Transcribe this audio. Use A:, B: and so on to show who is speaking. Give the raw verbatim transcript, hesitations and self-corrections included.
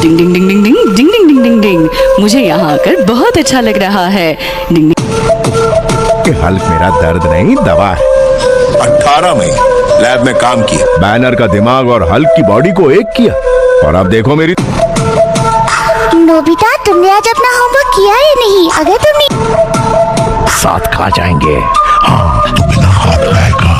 A: डिंग डिंग डिंग डिंग डिंग डिंग डिंग डिंग डिंग डिंग। मुझे यहाँ आकर बहुत अच्छा लग रहा है। डिंग
B: कि हल्क मेरा दर्द नहीं दवा है।
C: अठारह महीने लैब में काम किया,
B: बैनर का दिमाग और हल्क की बॉडी को एक किया, और अब देखो मेरी।
D: नोबिता, तुमने आज अपना होमवर्क किया ही नहीं। अगर तुमने
B: साथ खा जाएंगे। हाँ, तो बिना हाथ लगाए